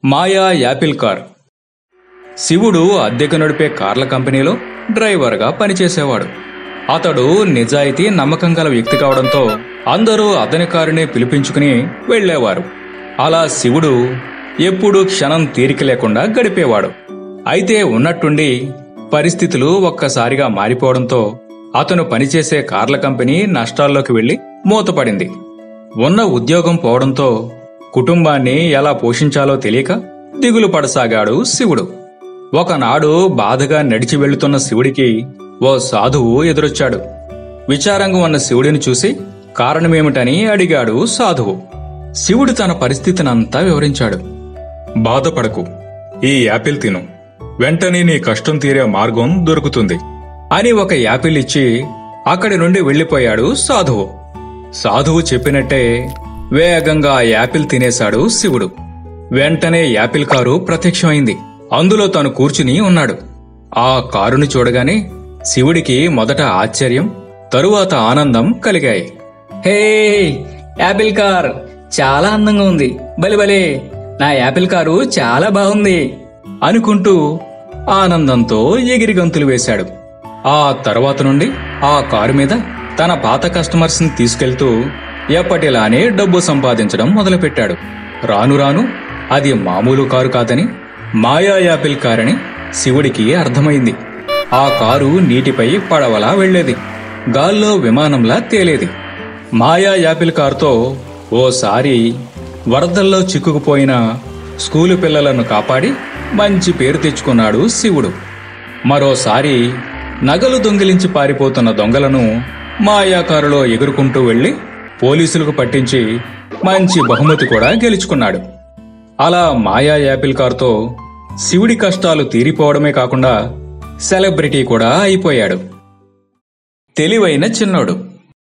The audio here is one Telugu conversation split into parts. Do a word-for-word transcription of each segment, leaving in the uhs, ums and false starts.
మాయా యాపిల్ కార్. శివుడు అద్దెకు నడిపే కార్ల కంపెనీలో డ్రైవర్గా పనిచేసేవాడు. అతడు నిజాయితీ నమ్మకం గల వ్యక్తి కావడంతో అందరూ అతని కారునే పిలిపించుకుని వెళ్లేవారు. అలా శివుడు ఎప్పుడూ క్షణం తీరిక లేకుండా గడిపేవాడు. అయితే ఉన్నట్టుండి పరిస్థితులు ఒక్కసారిగా మారిపోవడంతో అతను పనిచేసే కార్ల కంపెనీ నష్టాల్లోకి వెళ్లి మూతపడింది. ఉన్న ఉద్యోగం పోవడంతో కుటుంబాన్ని ఎలా పోషించాలో తెలియక దిగులు పడసాగాడు శివుడు. ఒకనాడు బాధగా నడిచి వెళ్తున్న శివుడికి ఓ సాధువు ఎదురొచ్చాడు. విచారంగా ఉన్న శివుడిని చూసి కారణమేమిటని అడిగాడు సాధువు. శివుడు తన పరిస్థితినంతా వివరించాడు. బాధపడకు, ఈ యాపిల్ తిను, వెంటనే నీ కష్టం తీరే మార్గం దొరుకుతుంది అని ఒక యాపిల్ ఇచ్చి అక్కడి నుండి వెళ్లిపోయాడు సాధువు. సాధువు చెప్పినట్టే వేగంగా ఆ యాపిల్ తినేశాడు శివుడు. వెంటనే యాపిల్ కారు ప్రత్యక్షమైంది. అందులో తాను కూర్చుని ఉన్నాడు. ఆ కారుని చూడగానే శివుడికి మొదట ఆశ్చర్యం, తరువాత ఆనందం కలిగాయి. హే, యాపిల్ కార్ చాలా అందంగా ఉంది, బలిబలే, నా యాపిల్ కారు చాలా బాగుంది అనుకుంటూ ఆనందంతో ఎగిరి గంతులు వేశాడు. ఆ తర్వాత నుండి ఆ కారు మీద తన పాత కస్టమర్స్ ని తీసుకెళ్తూ ఎప్పటిలానే డబ్బు సంపాదించడం మొదలుపెట్టాడు. రాను రాను అది మామూలు కారు కాదని మాయా యాపిల్ కారని శివుడికి అర్థమైంది. ఆ కారు నీటిపై పడవలా వెళ్లేది, గాల్లో విమానంలా తేలేది. మాయా యాపిల్ కారుతో ఓసారి వరదల్లో చిక్కుకుపోయిన స్కూలు పిల్లలను కాపాడి మంచి పేరు తెచ్చుకున్నాడు శివుడు. మరోసారి నగలు దొంగిలించి పారిపోతున్న దొంగలను మాయా కారులో ఎగురుకుంటూ వెళ్లి పోలీసులకు పట్టించి మంచి బహుమతి కూడా గెలుచుకున్నాడు. అలా మాయా యాపిల్ కారుతో శివుడి కష్టాలు తీరిపోవడమే కాకుండా సెలబ్రిటీ కూడా అయిపోయాడు. తెలివైన చిన్నోడు.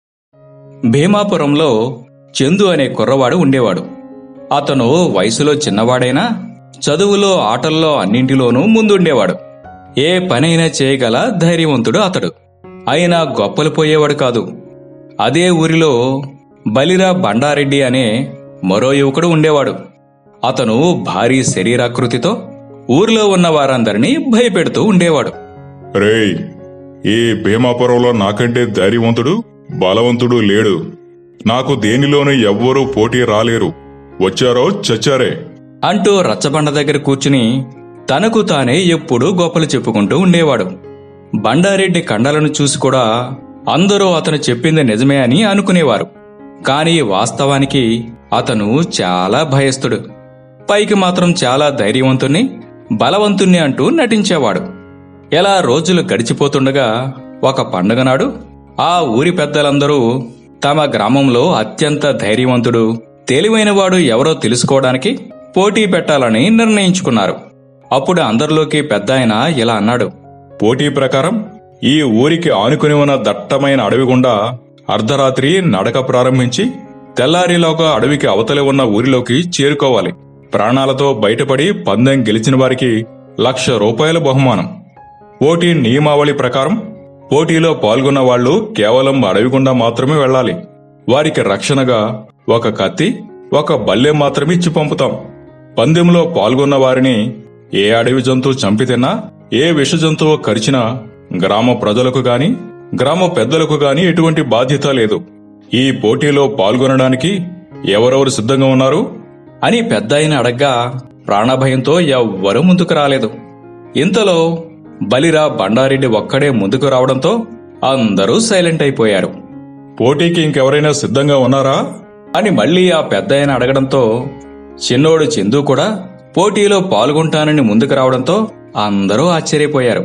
భీమాపురంలో చందు అనే కుర్రవాడు ఉండేవాడు. అతను వయసులో చిన్నవాడైనా చదువులో ఆటల్లో అన్నింటిలోనూ ముందుండేవాడు. ఏ పనైనా చేయగల ధైర్యవంతుడు అతడు. అయినా గొప్పలు పోయేవాడు కాదు. అదే ఊరిలో బలిరా బండారెడ్డి అనే మరో యువకుడు ఉండేవాడు. అతను భారీ శరీరాకృతితో ఊరిలో ఉన్న వారందరినీ భయపెడుతూ ఉండేవాడు. రేయ్, ఈ భీమాపురంలో నాకంటే ధైర్యవంతుడు బలవంతుడు లేడు. నాకు దేనిలోనూ ఎవ్వరూ పోటీ రాలేరు, వచ్చారో చచ్చారే అంటూ రచ్చబండ దగ్గర కూర్చుని తనకు తానే ఎప్పుడూ గొప్పలు చెప్పుకుంటూ ఉండేవాడు. బండారెడ్డి కండలను చూసి కూడా అందరూ అతను చెప్పింది నిజమే అని అనుకునేవారు. కాని వాస్తవానికి అతను చాలా భయస్థుడు. పైకి మాత్రం చాలా ధైర్యవంతుణ్ణి, బలవంతుణ్ణి అంటూ నటించేవాడు. ఎలా రోజులు గడిచిపోతుండగా ఒక పండుగ నాడు ఆ ఊరి పెద్దలందరూ తమ గ్రామంలో అత్యంత ధైర్యవంతుడు, తెలివైనవాడు ఎవరో తెలుసుకోవడానికి పోటీ పెట్టాలని నిర్ణయించుకున్నారు. అప్పుడు అందరిలోకి పెద్దాయన ఇలా అన్నాడు. పోటీ ప్రకారం ఈ ఊరికి ఆనుకుని ఉన్న దట్టమైన అడవి గుండా అర్ధరాత్రి నడక ప్రారంభించి తెల్లారిలోగా అడవికి అవతలి ఉన్న ఊరిలోకి చేరుకోవాలి. ప్రాణాలతో బయటపడి పందెం గెలిచిన వారికి లక్ష రూపాయల బహుమానం. పోటీ నియమావళి ప్రకారం పోటీలో పాల్గొన్న వాళ్లు కేవలం అడవి గుండా మాత్రమే వెళ్లాలి. వారికి రక్షణగా ఒక కత్తి, ఒక బల్లెం మాత్రమే ఇచ్చి పంపుతాం. పందెంలో పాల్గొన్న వారిని ఏ అడవి జంతువు చంపితిన్నా, ఏ విష జంతువు కరిచినా గ్రామ ప్రజలకు గాని గ్రామ పెద్దలకు గాని ఎటువంటి బాధ్యత లేదు. ఈ పోటీలో పాల్గొనడానికి ఎవరెవరు సిద్ధంగా ఉన్నారు అని పెద్దాయన అడగ్గా ప్రాణభయంతో ఎవ్వరూ ముందుకు రాలేదు. ఇంతలో బలిరా బండారెడ్డి ఒక్కడే ముందుకు రావడంతో అందరూ సైలెంట్ అయిపోయారు. పోటీకి ఇంకెవరైనా సిద్ధంగా ఉన్నారా అని మళ్లీ ఆ పెద్దాయన అడగడంతో చిన్నోడు చందు కూడా పోటీలో పాల్గొంటానని ముందుకు రావడంతో అందరూ ఆశ్చర్యపోయారు.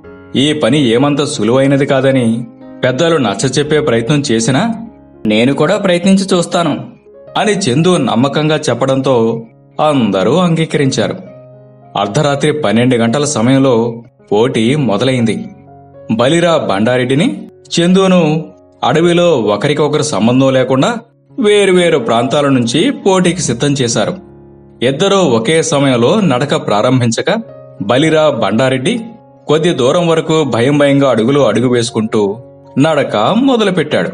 ఈ పని ఏమంత సులువైనది కాదని పెద్దలు నచ్చచెప్పే ప్రయత్నం చేసినా నేను కూడా ప్రయత్నించి చూస్తాను అని చందు నమ్మకంగా చెప్పడంతో అందరూ అంగీకరించారు. అర్ధరాత్రి పన్నెండు గంటల సమయంలో పోటీ మొదలైంది. బలిరా బండారెడ్డిని, చందును అడవిలో ఒకరికొకరు సంబంధం లేకుండా వేరువేరు ప్రాంతాల నుంచి పోటీకి సిద్ధం చేశారు. ఇద్దరూ ఒకే సమయంలో నడక ప్రారంభించగా బలిరా బండారెడ్డి కొద్ది దూరం వరకు భయం భయంగా అడుగులు అడుగు వేసుకుంటూ నడక మొదలుపెట్టాడు.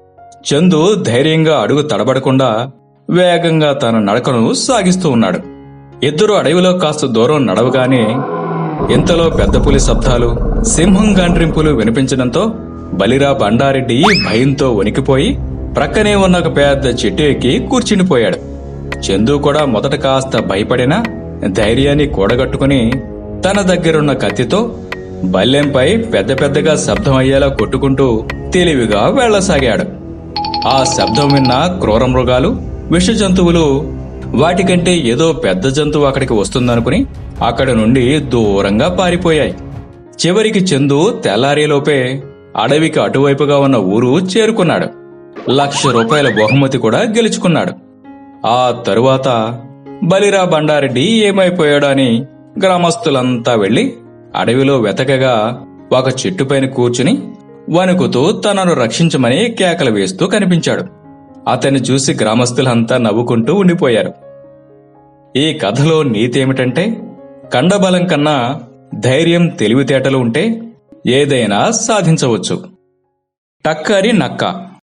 చందు ధైర్యంగా అడుగు తడబడకుండా వేగంగా తన నడకను సాగిస్తూ ఉన్నాడు. ఇద్దరు అడవిలో కాస్త దూరం నడవగానే ఇంతలో పెద్ద పులి శబ్దాలు, సింహం గాండ్రింపులు వినిపించడంతో బలిరా బండారెడ్డి భయంతో వణికిపోయి ప్రక్కనే ఉన్న ఒక పెద్ద చెట్టు ఎక్కి కూర్చునిపోయాడు. చందు కూడా మొదట కాస్త భయపడినా ధైర్యాన్ని కూడగట్టుకుని తన దగ్గరున్న కత్తితో బల్లెంపై పెద్ద పెద్దగా శబ్దం అయ్యేలా కొట్టుకుంటూ తెలివిగా వెళ్లసాగాడు. ఆ శబ్దం విన్న క్రూర మృగాలు, విష జంతువులు వాటికంటే ఏదో పెద్ద జంతువు అక్కడికి వస్తుందనుకుని అక్కడి నుండి దూరంగా పారిపోయాయి. చివరికి చందు తెల్లారేలోపే అడవికి అటువైపుగా ఉన్న ఊరు చేరుకున్నాడు. లక్ష రూపాయల బహుమతి కూడా గెలుచుకున్నాడు. ఆ తరువాత బలిరా బండారెడ్డి ఏమైపోయాడో అని గ్రామస్తులంతా వెళ్లి అడవిలో వెతకగా ఒక చెట్టుపైన కూర్చుని వణుకుతూ తనను రక్షించమని కేకలు వేస్తూ కనిపించాడు. అతన్ని చూసి గ్రామస్తులంతా నవ్వుకుంటూ ఉండిపోయారు. ఈ కథలో నీతేమిటంటే, కండబలం కన్నా ధైర్యం, తెలివితేటలు ఉంటే ఏదైనా సాధించవచ్చు. టక్కరి నక్క.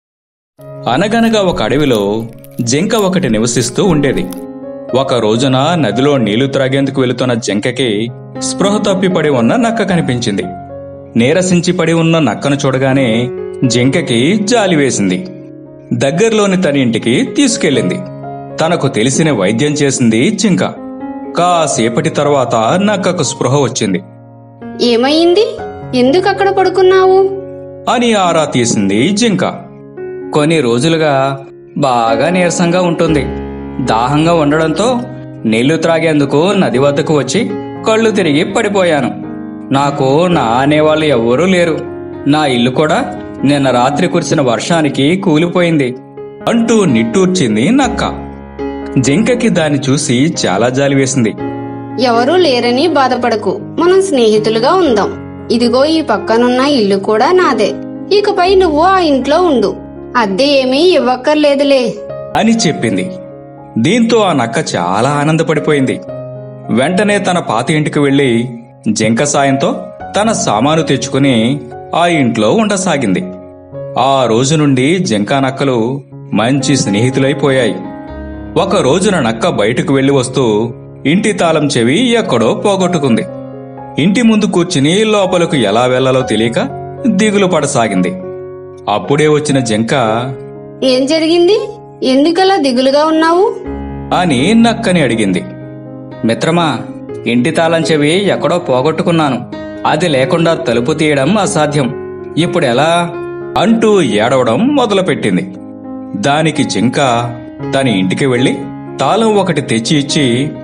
అనగనగా ఒక అడవిలో జింక ఒకటి నివసిస్తూ ఉండేది. ఒక రోజున నదిలో నీళ్లు త్రాగేందుకు వెళుతున్న జింకకి స్పృహ తప్పిపడి ఉన్న నక్క కనిపించింది. నీరసించి పడి ఉన్న నక్కను చూడగానే జింకకి జాలి వేసింది. దగ్గరలోని తన ఇంటికి తీసుకెళ్ళింది. తనకు తెలిసిన వైద్యం చేసింది జింక. కాసేపటి తర్వాత నక్కకు స్పృహ వచ్చింది. ఏమైంది? ఎందుకు అక్కడ పడుకున్నావు అని ఆరా తీసింది జింక. కొన్ని రోజులుగా బాగా నీరసంగా ఉంటుంది. దాహంగా ఉండడంతో నీళ్లు త్రాగేందుకు నది వద్దకు వచ్చి కళ్ళు తిరిగి పడిపోయాను. నాకు నా అనేవాళ్ళు ఎవ్వరూ లేరు. నా ఇల్లు కూడా నిన్న రాత్రి కురిసిన వర్షానికి కూలిపోయింది అంటూ నిట్టూర్చింది నక్క. జింకకి దాన్ని చూసి చాలా జాలి వేసింది. ఎవరూ లేరని బాధపడకు, మనం స్నేహితులుగా ఉందాం. ఇదిగో ఈ పక్కనున్న ఇల్లు కూడా నాదే. ఇకపై నువ్వు ఆ ఇంట్లో ఉండు, అద్దె ఏమీ ఇవ్వక్కర్లేదులే అని చెప్పింది. దీంతో ఆ నక్క చాలా ఆనందపడిపోయింది. వెంటనే తన పాత ఇంటికి వెళ్లి జింక సాయంతో తన సామాను తెచ్చుకుని ఆ ఇంట్లో ఉండసాగింది. ఆ రోజు నుండి జింకా నక్కలు మంచి స్నేహితులైపోయాయి. ఒక రోజున నక్క బయటకు వెళ్లి వస్తూ ఇంటి తాళం చెవి ఎక్కడో పోగొట్టుకుంది. ఇంటి ముందు కూర్చుని లోపలకు ఎలా వెళ్లాలో తెలియక దిగులు పడసాగింది. అప్పుడే వచ్చిన జింక, ఏం జరిగింది? ఎందుకలా దిగులుగా ఉన్నావు అని నక్కని అడిగింది. మిత్రమా, ఇంటి తాళం చెవి ఎక్కడో పోగొట్టుకున్నాను. అది లేకుండా తలుపు తీయడం అసాధ్యం. ఇప్పుడు ఎలా అంటూ ఏడవడం మొదలుపెట్టింది. దానికి జింక తన ఇంటికి వెళ్లి తాళం ఒకటి తెచ్చి ఇచ్చి,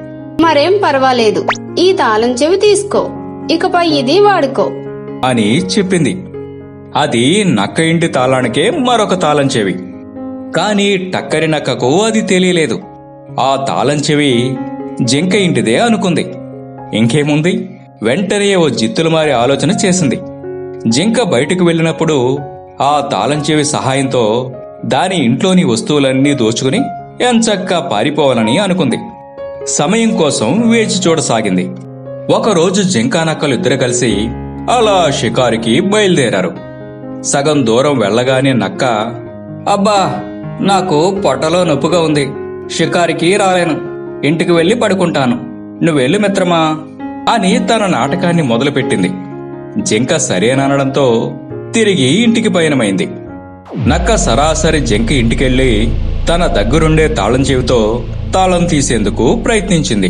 మరేం పర్వాలేదు, ఈ తాళం చెవి తీసుకో, ఇకపై ఇది వాడుకో అని చెప్పింది. అది నక్క ఇంటి తాళానికే మరొక తాళం చెవి. కాని టక్కరి నక్కకు అది తెలియలేదు. ఆ తాళం చెవి జింక ఇంటిదే అనుకుంది. ఇంకేముంది, వెంటనే ఓ జిత్తులు మారి ఆలోచన చేసింది. జింక బయటకు వెళ్ళినప్పుడు ఆ తాళం చెవి సహాయంతో దాని ఇంట్లోని వస్తువులన్నీ దోచుకుని ఎంచక్కా పారిపోవాలని అనుకుంది. సమయం కోసం వేచి చూడసాగింది. ఒకరోజు జింకా నక్కలు ఇద్దరు కలిసి అలా షికారుకి బయలుదేరారు. సగం దూరం వెళ్లగానే నక్క, అబ్బా, నాకు పొట్టలో నొప్పిగా ఉంది. షికారికి రాలేను. ఇంటికి వెళ్లి పడుకుంటాను. నువ్వెళ్ళు మిత్రమా అని తన నాటకాన్ని మొదలుపెట్టింది. జింక సరేననడంతో తిరిగి ఇంటికి పయనమైంది. నక్క సరాసరి జింక ఇంటికెళ్లి తన దగ్గరుండే తాళం చెవితో తాళం తీసేందుకు ప్రయత్నించింది.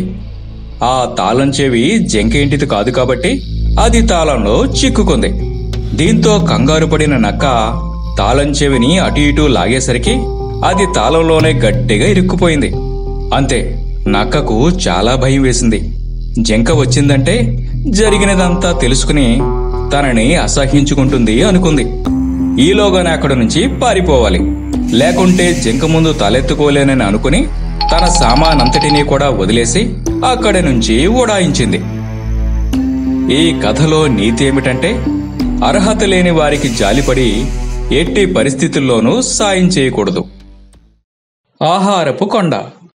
ఆ తాళం చెవి జింక ఇంటిది కాదు కాబట్టి అది తాళంలో చిక్కుకుంది. దీంతో కంగారు పడిన నక్క తాళం చెవిని అటు ఇటూ లాగేసరికి అది తాళంలోనే గట్టిగా ఇరుక్కుపోయింది. అంతే, నక్కకు చాలా భయం వేసింది. జింక వచ్చిందంటే జరిగినదంతా తెలుసుకుని తనని అసహ్యించుకుంటుంది అనుకుంది. ఈలోగానే అక్కడి నుంచి పారిపోవాలి, లేకుంటే జింక ముందు తలెత్తుకోలేనని అనుకుని తన సామానంతటినీ కూడా వదిలేసి అక్కడి నుంచి ఉడాయించింది. ఈ కథలో నీతి ఏమిటంటే, అర్హత లేని వారికి జాలిపడి ఎట్టి పరిస్థితుల్లోనూ సాయం చేయకూడదు. ఆహారపు కొండ.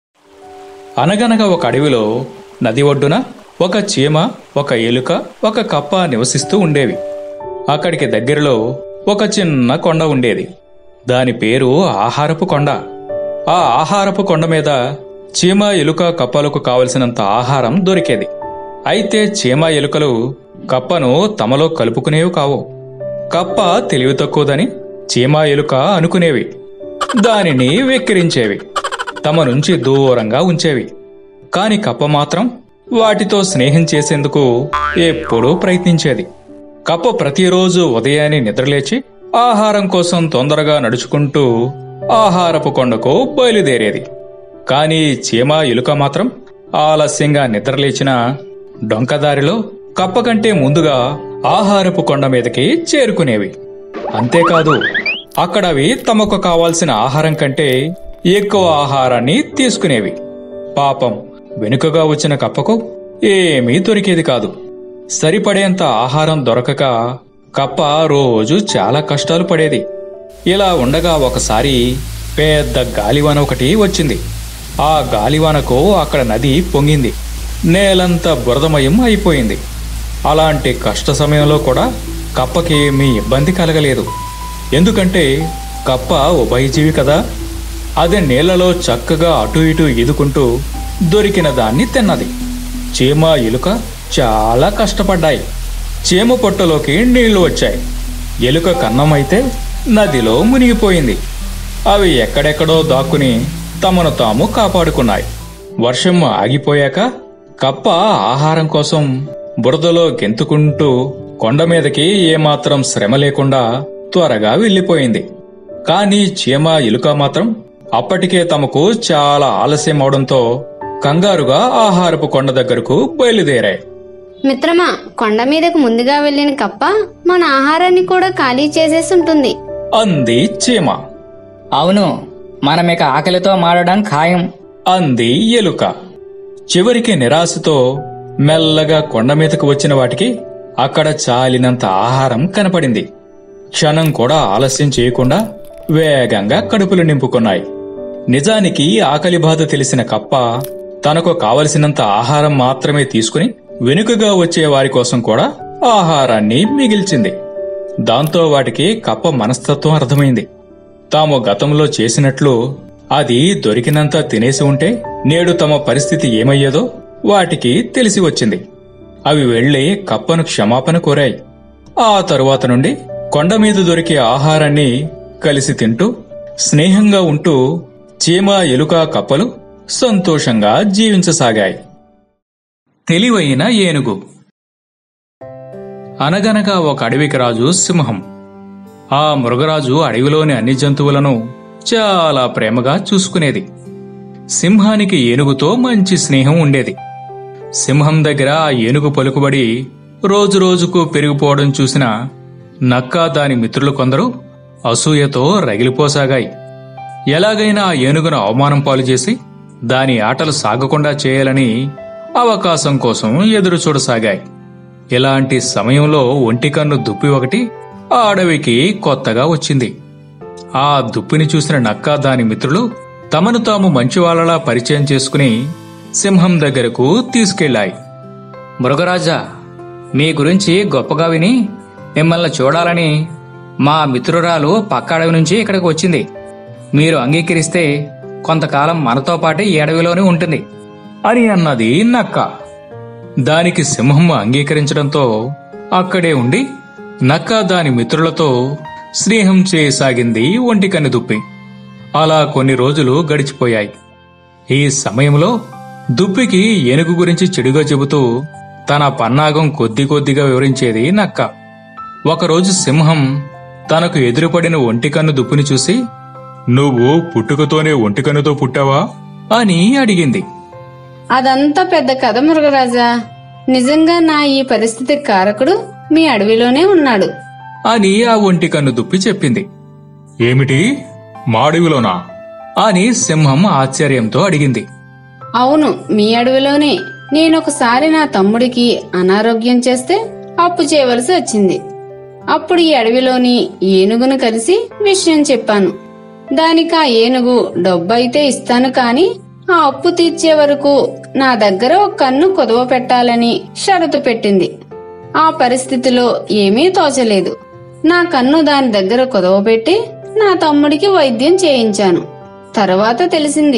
అనగనగా ఒక అడవిలో నది ఒడ్డున ఒక చీమ, ఒక ఎలుక, ఒక కప్ప నివసిస్తూ ఉండేవి. అక్కడికి దగ్గరలో ఒక చిన్న కొండ ఉండేది. దాని పేరు ఆహారపు కొండ. ఆ ఆహారపు కొండ మీద చీమ ఎలుక కప్పలకు కావలసినంత ఆహారం దొరికేది. అయితే చీమ ఎలుకలు కప్పను తమలో కలుపుకునేవి కావు. కప్ప తెలివి తక్కువదని చీమ ఎలుక అనుకునేవి. దానిని వెక్కిరించేవి, తమ నుంచి దూరంగా ఉంచేవి. కాని కప్ప మాత్రం వాటితో స్నేహం చేసేందుకు ఎప్పుడూ ప్రయత్నించేది. కప్ప ప్రతిరోజు ఉదయాన్నే నిద్రలేచి ఆహారం కోసం తొందరగా నడుచుకుంటూ ఆహారపు కొండకు బయలుదేరేది. కాని చీమ ఎలుక మాత్రం ఆలస్యంగా నిద్రలేచిన డొంకదారిలో కప్ప కంటే ముందుగా ఆహారపు కొండ మీదకి చేరుకునేవి. అంతేకాదు, అక్కడవి తమకు కావాల్సిన ఆహారం కంటే ఎక్కువ ఆహారాన్ని తీసుకునేవి. పాపం, వెనుకగా వచ్చిన కప్పకు ఏమీ దొరికేది కాదు. సరిపడేంత ఆహారం దొరకక కప్ప రోజు చాలా కష్టాలు పడేది. ఇలా ఉండగా ఒకసారి పెద్ద గాలివాన ఒకటి వచ్చింది. ఆ గాలివానకు అక్కడ నది పొంగింది. నేలంతా బురదమయం అయిపోయింది. అలాంటి కష్ట సమయంలో కూడా కప్పకేమీ ఇబ్బంది కలగలేదు. ఎందుకంటే కప్ప ఉభయజీవి కదా. అదే నీళ్లలో చక్కగా అటు ఇటు ఈదుకుంటూ దొరికిన దాన్ని తిన్నది. చీమ ఎలుక చాలా కష్టపడ్డాయి. చీమ పొట్టలోకి నీళ్లు వచ్చాయి. ఎలుక కన్నమైతే నదిలో మునిగిపోయింది. అవి ఎక్కడెక్కడో దాక్కుని తమను తాము కాపాడుకున్నాయి. వర్షం ఆగిపోయాక కప్ప ఆహారం కోసం బురదలో గెంతుకుంటూ కొండ మీదకి ఏమాత్రం శ్రమ లేకుండా త్వరగా వెళ్లిపోయింది. కాని చీమ ఎలుక మాత్రం అప్పటికే తమకు చాలా ఆలస్యం అవడంతో కంగారుగా ఆహారపు కొండ దగ్గరకు బయలుదేరాయి. మిత్రమా, కొండ మీదకు ముందుగా వెళ్లిన కప్ప మన ఆహారాన్ని కూడా ఖాళీ చేసేసి ఉంటుంది అంది చీమ. అవును, మనమిక ఆకలితో మారడం ఖాయం అంది ఎలుక. చివరికి నిరాశతో మెల్లగా కొండ మీదకు వచ్చిన వాటికి అక్కడ చాలినంత ఆహారం కనపడింది. క్షణం కూడా ఆలస్యం చేయకుండా వేగంగా కడుపులు నింపుకున్నాయి. నిజానికి ఆకలి బాధ తెలిసిన కప్ప తనకు కావలసినంత ఆహారం మాత్రమే తీసుకుని వెనుకగా వచ్చే వారి కోసం కూడా ఆహారాన్ని మిగిల్చింది. దాంతో వాటికి కప్ప మనస్తత్వం అర్థమైంది. తాము గతంలో చేసినట్లు అది దొరికినంత తినేసి ఉంటే నేడు తమ పరిస్థితి ఏమయ్యేదో వాటికి తెలిసి వచ్చింది. అవి వెళ్లి కప్పను క్షమాపణ కోరాయి. ఆ తరువాత నుండి కొండ మీద దొరికే ఆహారాన్ని కలిసి తింటూ స్నేహంగా ఉంటూ చీమ ఎలుక కప్పలు సంతోషంగా జీవించసాగాయి. తెలివైన ఏనుగు. అనగనగా ఒక అడవికి రాజు సింహం. ఆ మృగరాజు అడవిలోని అన్ని జంతువులను చాలా ప్రేమగా చూసుకునేది. సింహానికి ఏనుగుతో మంచి స్నేహం ఉండేది. సింహం దగ్గర ఆ ఏనుగు పలుకుబడి రోజురోజుకు పెరిగిపోవడం చూసిన నక్క దాని మిత్రులు కొందరు అసూయతో రగిలిపోసాగాయి. ఎలాగైనా ఆ ఏనుగును అవమానం పాలు చేసి దాని ఆటలు సాగకుండా చేయాలని అవకాశం కోసం ఎదురు చూడసాగాయి. ఇలాంటి సమయంలో ఒంటికన్ను దుప్పి ఒకటి ఆ అడవికి కొత్తగా వచ్చింది. ఆ దుప్పిని చూసిన నక్క దాని మిత్రులు తమను తాము మంచివాళ్లలా పరిచయం చేసుకుని సింహం దగ్గరకు తీసుకెళ్లాయి. మృగరాజా, మీ గురించి గొప్పగా విని మిమ్మల్ని చూడాలని మా మిత్రురాలు పక్క అడవి నుంచి ఇక్కడికి వచ్చింది. మీరు అంగీకరిస్తే కొంతకాలం మనతో పాటు ఈ అడవిలోనే ఉంటుంది అని అన్నది నక్క. దానికి సింహం అంగీకరించడంతో అక్కడే ఉండి నక్క దాని మిత్రులతో స్నేహం చేయసాగింది ఒంటికన్ను దుప్పి. అలా కొన్ని రోజులు గడిచిపోయాయి. ఈ సమయంలో దుప్పికి ఏనుగు గురించి చెడుగా చెబుతూ తన పన్నాగం కొద్ది కొద్దిగా వివరించేది నక్క. ఒకరోజు సింహం తనకు ఎదురుపడిన ఒంటికన్ను దుప్పిని చూసి, నువ్వు పుట్టుకతోనే ఒంటికన్నుతో పుట్టావా అని అడిగింది. అదంతా పెద్ద కథ మృగరాజా. నిజంగా నా ఈ పరిస్థితి కారకుడు మీ అడవిలోనే ఉన్నాడు అని ఆ ఒంటికన్ను దుప్పి చెప్పింది. ఏమిటి, మాడవిలోనా అని సింహం ఆశ్చర్యంతో అడిగింది. అవును, మీ అడవిలోనే. నేనొకసారి నా తమ్ముడికి అనారోగ్యం చేస్తే అప్పు చేయవలసి వచ్చింది. అప్పుడు ఈ అడవిలోని ఏనుగును కలిసి విషయం చెప్పాను. దానికి ఆ ఏనుగు డబ్బైతే ఇస్తాను కాని ఆ అప్పు తీర్చే వరకు నా దగ్గర ఒక కన్ను కుదవ పెట్టాలని షరతు పెట్టింది. ఆ పరిస్థితిలో ఏమీ తోచలేదు. నా కన్ను దాని దగ్గర కుదవ పెట్టి నా తమ్ముడికి వైద్యం చేయించాను. తరువాత తెలిసింది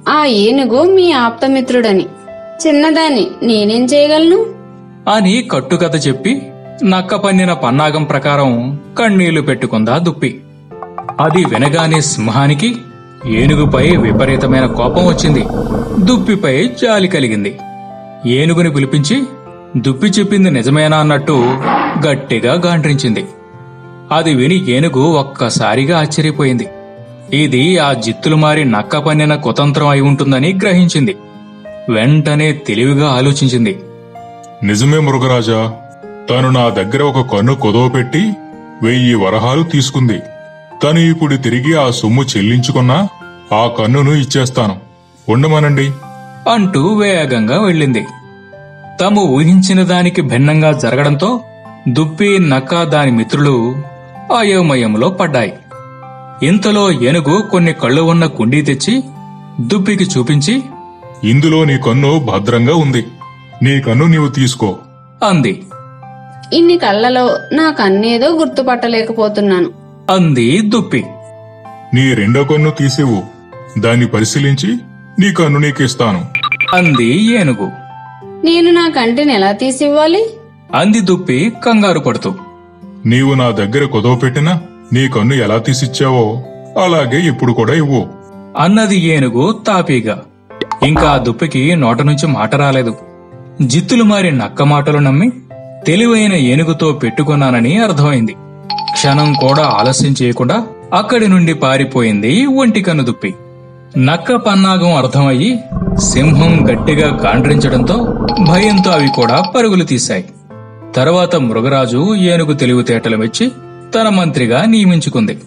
ఆ ఏనుగు మీ ఆప్తమిత్రుడని. చిన్నదాన్ని నేనేం చేయగలను అని కట్టుకథ చెప్పి నక్క పన్నిన పన్నాగం ప్రకారం కన్నీళ్లు పెట్టుకుందా దుప్పి. అది వినగానే సింహానికి ఏనుగుపై విపరీతమైన కోపం వచ్చింది. దుప్పిపై జాలి కలిగింది. ఏనుగుని పిలిపించి దుప్పి చెప్పింది నిజమేనా అన్నట్టు గట్టిగా గాండ్రించింది. అది విని ఏనుగు ఒక్కసారిగా ఆశ్చర్యపోయింది. ఇది ఆ జిత్తులు మారి నక్క పన్నిన కుతంత్రం అయి ఉంటుందని గ్రహించింది. వెంటనే తెలివిగా ఆలోచించింది. నిజమే మృగరాజా, తను నా దగ్గర ఒక కన్ను కుదవపెట్టి వెయ్యి వరహాలు తీసుకుంది. తను ఇప్పుడు తిరిగి ఆ సొమ్ము చెల్లించుకున్నా ఆ కన్నును ఇచ్చేస్తాను, ఉండమనండి అంటూ వేగంగా వెళ్ళింది. తాము ఊహించిన దానికి భిన్నంగా జరగడంతో దుప్పి, నక్క, దాని మిత్రులు అయోమయంలో పడ్డాయి. ఇంతలో ఏనుగు కొన్ని కళ్ళు ఉన్న కుండీ తెచ్చి దుప్పికి చూపించి, ఇందులో నీ కన్ను భద్రంగా ఉంది, నీ కన్ను నీవు తీసుకో అంది. ఇన్ని కళ్ళలో నా కన్నేదో గుర్తుపట్టలేకపోతున్నాను అంది దుప్పి. నీ రెండో కన్ను తీసేవు, దాన్ని పరిశీలించి నీ కన్ను నీకిస్తాను అంది ఏనుగు. నేను నా కంటిని ఎలా తీసివ్వాలి అంది దుప్పి కంగారు పడుతూ. నీవు నా దగ్గర కుదవపెట్టినా నీ కన్ను ఎలా తీసిచ్చావో అలాగే ఇప్పుడు కూడా ఇవ్వు అన్నది ఏనుగు తాపీగా. ఇంకా ఆ దుప్పికి నోట నుంచి మాట రాలేదు. జిత్తులు మారి నక్క మాటలు నమ్మి తెలివైన ఏనుగుతో పెట్టుకున్నానని అర్థమైంది. క్షణం కూడా ఆలస్యం చేయకుండా అక్కడి నుండి పారిపోయింది ఒంటికన్ను దుప్పి. నక్క పన్నాగం అర్థమయ్యి సింహం గట్టిగా గాండ్రించడంతో భయంతో అవి కూడా పరుగులు తీశాయి. తర్వాత మృగరాజు ఏనుగు తెలివితేటలు మెచ్చి తన మంత్రిగా నియమించుకుంది.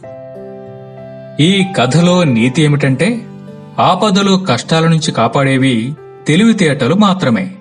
ఈ కథలో నీతి ఏమిటంటే ఆపదలో కష్టాల నుంచి కాపాడేవి తెలివితేటలు మాత్రమే.